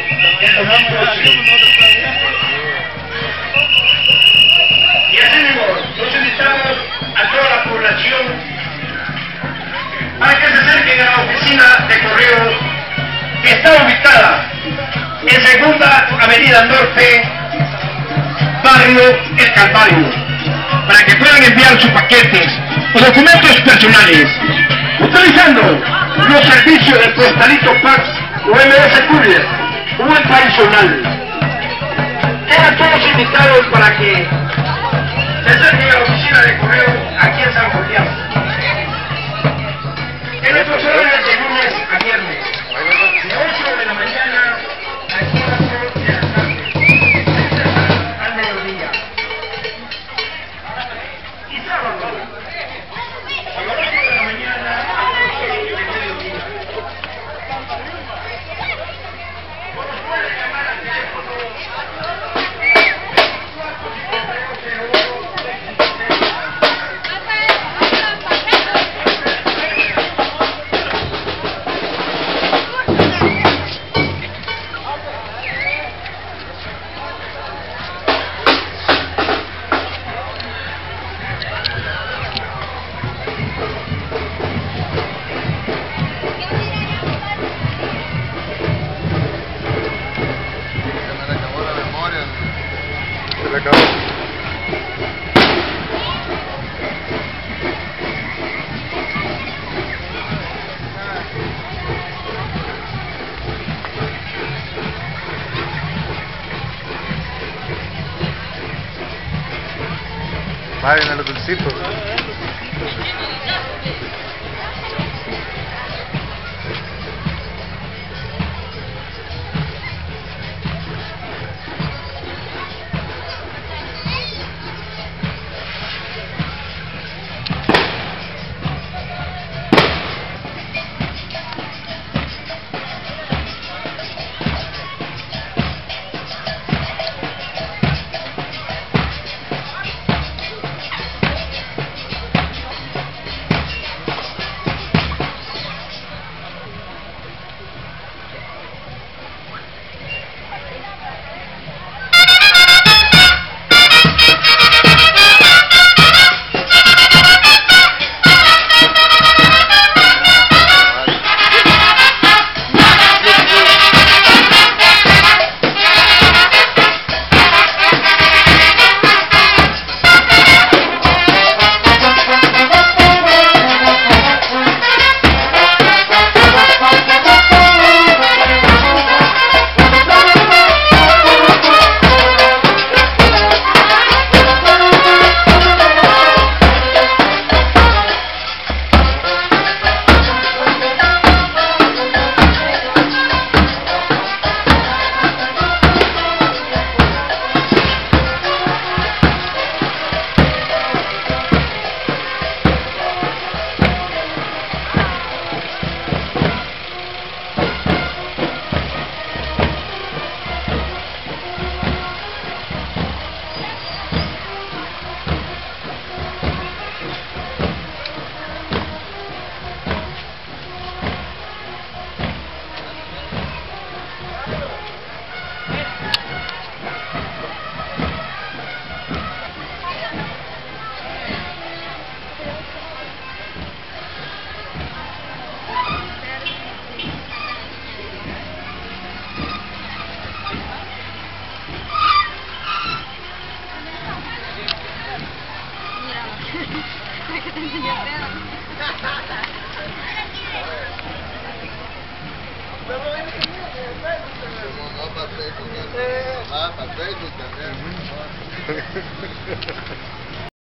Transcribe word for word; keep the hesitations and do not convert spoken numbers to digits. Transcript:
Y así mismo, nos invitamos a toda la población para que se acerquen a la oficina de correo que está ubicada en Segunda Avenida Norte, barrio El Calvario, para que puedan enviar sus paquetes o documentos personales utilizando los servicios del Postalito Pax o M S Courier o el tradicional. Quedan todos invitados para que se acerquen a la oficina de correo aquí en San Julián. En nuestros horarios de lunes a viernes, de ocho de la mañana a cuatro de la tarde, al mediodía. Y sábado, a las ocho de la mañana a las ocho del mediodía. O nos pueden llamar al teléfono Se le acabó. Vayan a los dulcitos. Ah, para Facebook también.